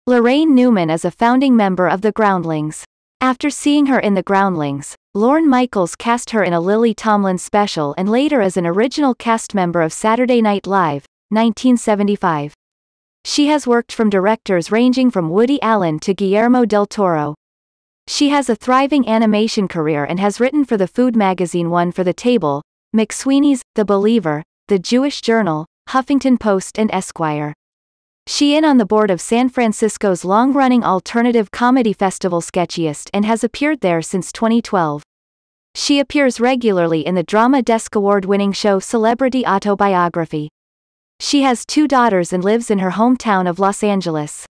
Laraine Newman is a founding member of the Groundlings. After seeing her in the Groundlings, Lorne Michaels cast her in a Lily Tomlin special and later as an original cast member of Saturday Night Live, 1975. She has worked from directors ranging from Woody Allen to Guillermo del Toro. She has a thriving animation career and has written for the food magazine One for the Table, McSweeney's, The Believer, The Jewish Journal, Huffington Post and Esquire. She is on the board of San Francisco's long-running alternative comedy festival Sketchiest and has appeared there since 2012. She appears regularly in the Drama Desk Award-winning show Celebrity Autobiography. She has 2 daughters and lives in her hometown of Los Angeles.